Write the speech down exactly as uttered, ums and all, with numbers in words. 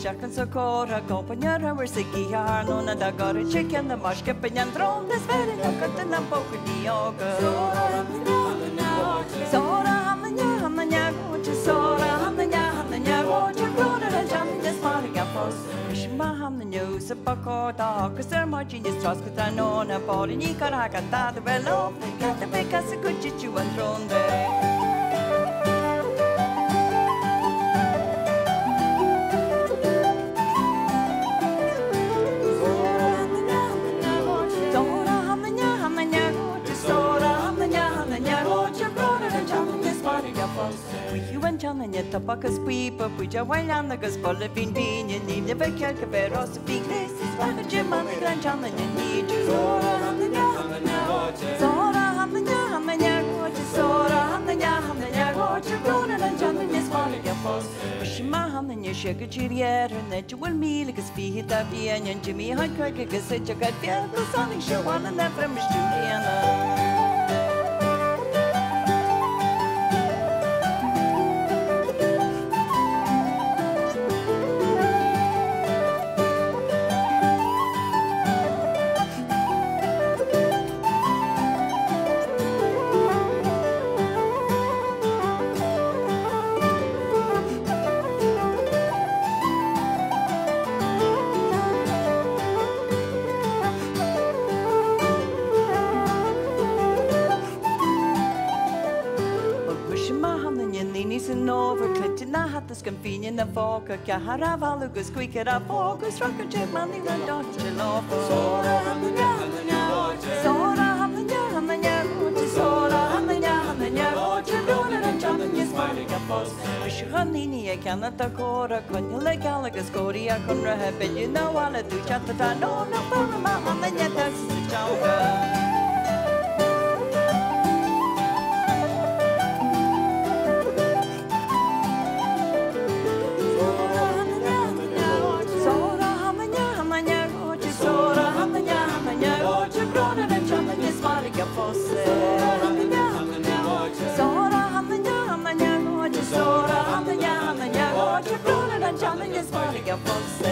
shakan sakora kompanyara versiki harno na dagara chicken the mash kepenyan tron des vere na katna poku dioga sora hamanya hamanya gocha sora hamanya hamanya gocha gona na jam des mariga pos shma hamanya sapako ta kasar marching is trust katano na pori ni karaka ta the velo kata bekas kuchichu andronde Chananya tapakas pipa puja wailana gas bola vindinya ni never can compare us to big this is like a gym on the grand chananya need you sora hamanya sora hamanya hamanya gocha sora hamanya hamanya gocha gona na chananya smart ya pos shima hamanya shega chirier na chual mil gas pihita vianya jimmy hot crack gas chagat pia the sonic show on and from Juliana Convenient and foca Kaharavala goes quick at a focus rocket jet money run dodge lawful Sora hamanya hamanya Sora hamanya hamanya Sora hamanya hamanya Children and jumping is fighting a boss Shuhanini a canata cora Conula Galagas Korea Conra have been you know all I do chatata no no Parama hamanya that's the chowder Sora hamanya hamanya gocha gona na chananya smart ya pos